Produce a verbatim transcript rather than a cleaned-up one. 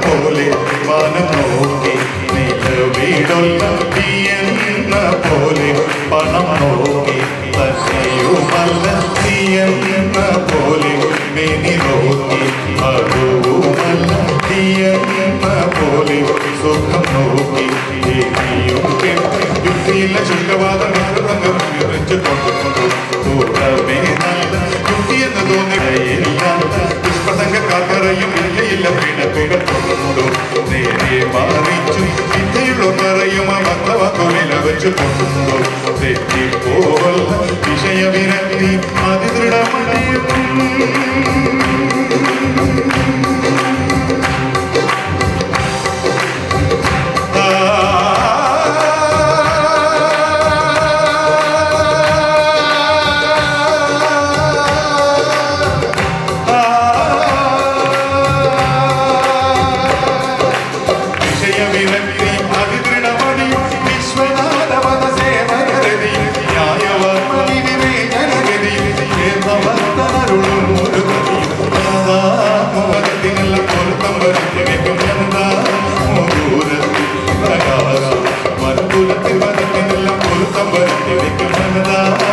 പോലെ മാനം നോക്കി നിലവിടുന്ന തീയെന്ന പോലെ പണം നോക്കി തന്നെയുമല്ല തീയെന്ന പോലെ മെനി നോക്കി അതുമല്ല തീയെന്ന പോലെ സുഖം നോക്കി യുക്തിയില്ല ചുങ്കവാദം നിറച്ച് കൊണ്ടുകൊണ്ടു കൂടമേ നല്ല യുക്തിയെന്ന് തോന്നുകയില്ലാത്ത പുഷ്പതങ്കക്കാർക്കറയും ഇല്ലയില്ല പിണക്കുകൾ കൊണ്ടു നേരെ മാറിച്ചു വിദ്യയുള്ള പറയും ആ ഭക്തവാക്കുവില വെച്ച് കൊണ്ടു തെറ്റിപ്പോവല്ല വിഷയവിരക്തി അതിദൃഢമണിയും Manda